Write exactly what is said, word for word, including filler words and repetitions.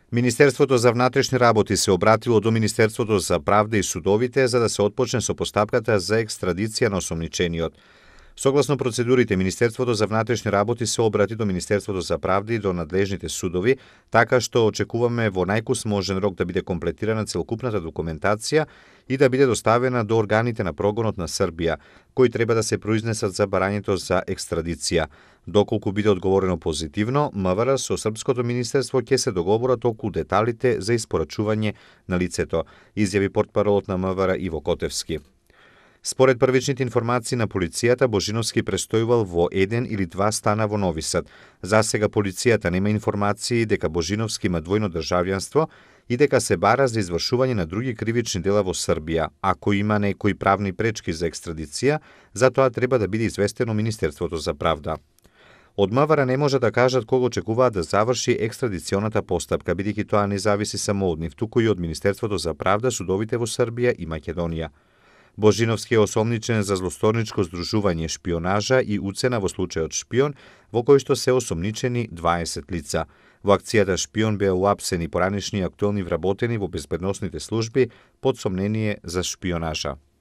Министерството за внатрешни работи се обратило до Министерството за правда и судовите за да се отпочне со постапката за екстрадиција на осомничениот. Согласно процедурите, Министерството за внатрешни работи се обрати до Министерството за правда и до надлежните судови, така што очекуваме во најкус можен рок да биде комплетирана целокупната документација и да биде доставена до органите на прогонот на Србија, кои треба да се произнесат за барањето за екстрадиција. Доколку биде одговорено позитивно, МВР со Српското министерство ќе се договорат околу деталите за испорачување на лицето, изјави портпаролот на МВР Иво Котевски. Според првичните информации на полицијата, Божиновски престојувал во еден или два стана во Нови Сад. За сега полицијата нема информации дека Божиновски има двојно државјанство и дека се бара за извршување на други кривични дела во Србија. Ако има некои правни пречки за екстрадиција, за тоа треба да биде известено Министерството за правда. Од МВР не може да кажат кога очекуваат да заврши екстрадиционата постапка, бидејќи тоа не зависи само од нив, туку и од Министерството за правда, судовите во Србија и Македонија. Божиновски е осомничен за злосторничко здружување, шпионажа и уцена во случајот шпион, во кој што се осомничени дваесет лица. Во акцијата Шпион беа уапсени поранешни актуелни вработени во безбедносните служби под сомнение за шпионажа.